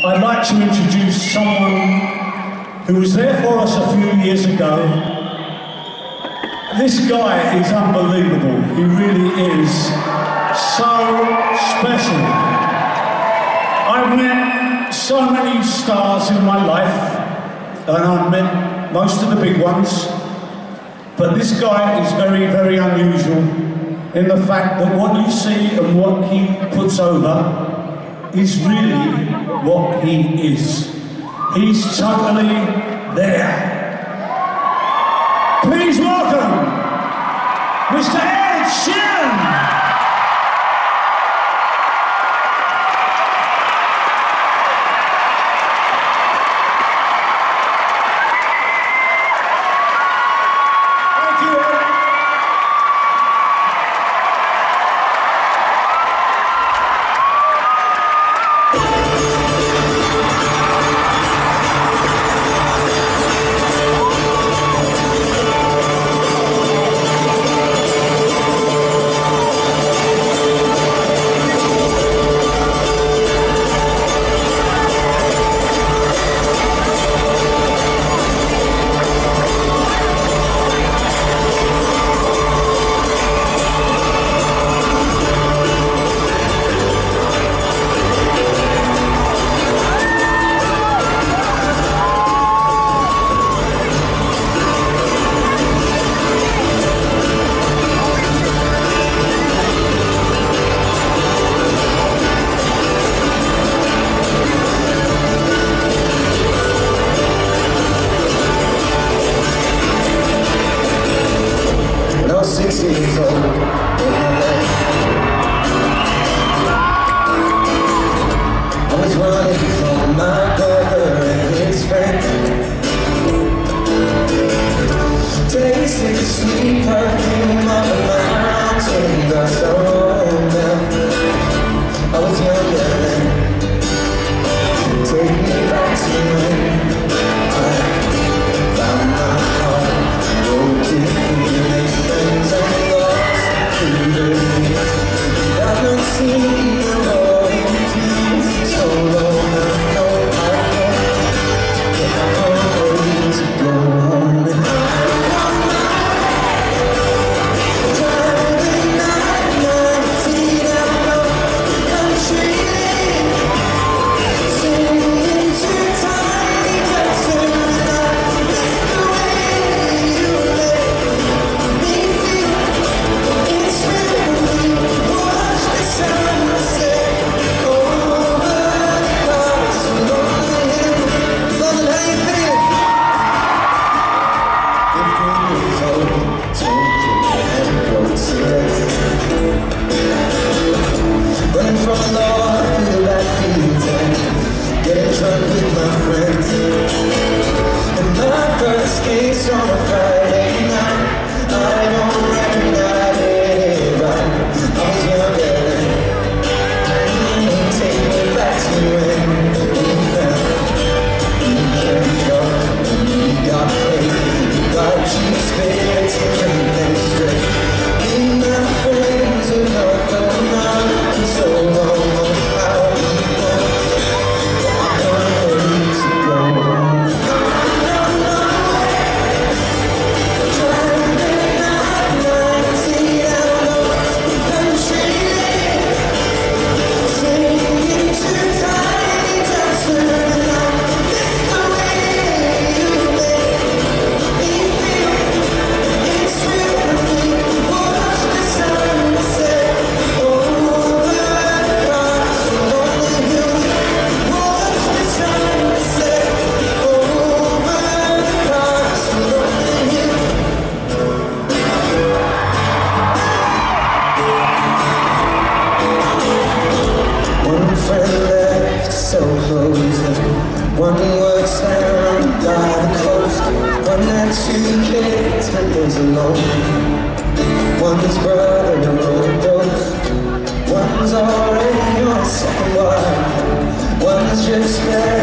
I'd like to introduce someone who was there for us a few years ago. This guy is unbelievable. He really is so special. I've met so many stars in my life, and I've met most of the big ones, but this guy is very, very unusual in the fact that what you see and what he puts over is really what he is. He's totally there. Please welcome Mr. Sheeran. Sweet perfume of the mountains I saw them. I was younger then. Take me back to when I found my heart broken, made friends and lost freedom. I've not seen the Lord in peace so long. I know I always go home and on a Friday night. I don't reckon I did it right. I was younger then. Take me back to when we found each other. We got paid, we got cheap spirits and kept them straight. Me and my friends are not going out for so long. How we go, I need to go home. One works down by the coast. One had 2 kids but lives alone. One's brother wrote both. One's already on his second wife. One's just